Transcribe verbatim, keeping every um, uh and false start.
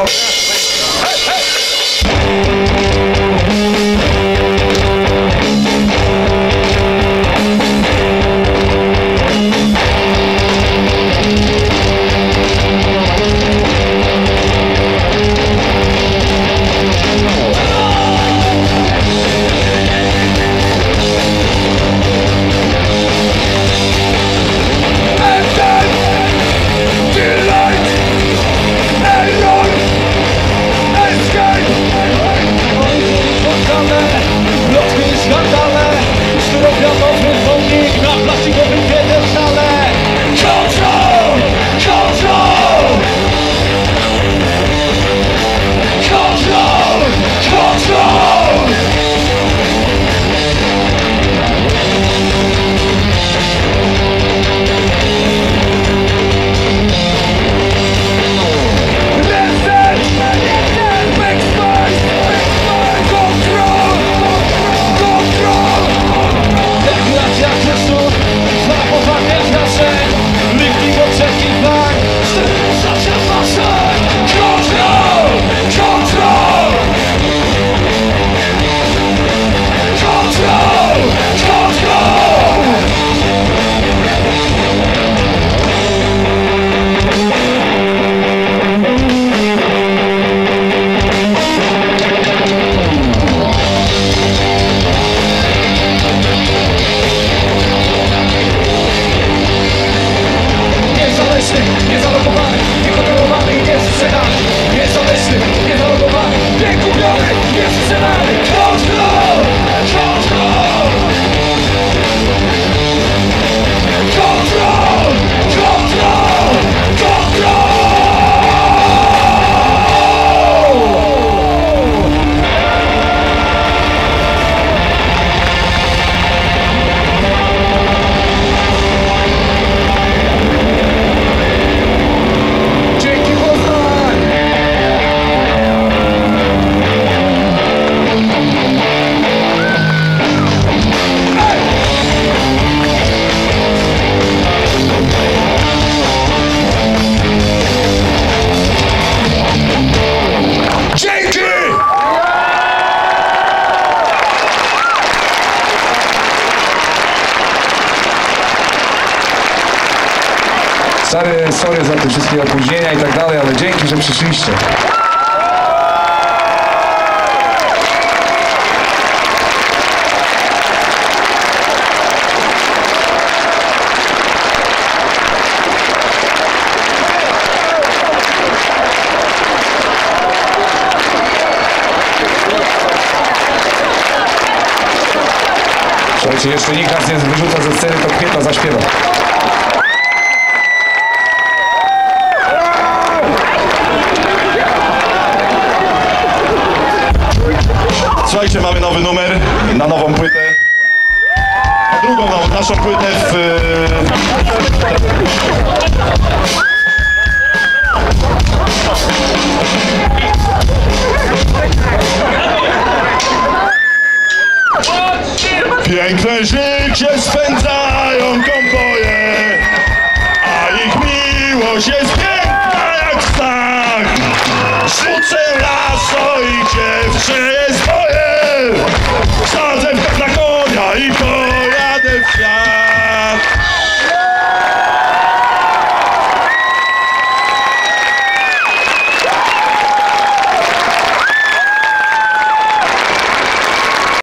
Sorry, sorry za te wszystkie opóźnienia i tak dalej, ale dzięki, że przyszliście. Słuchajcie, jeszcze nikt nas nie wyrzuca ze sceny, to Kwieta zaśpiewa. Słuchajcie, mamy nowy numer na nową płytę, a drugą nową, naszą płytę w... Piękne życie spędzają konwoje, a ich miłość jest piękna jak znak. Rzucę lasso i dziewczę.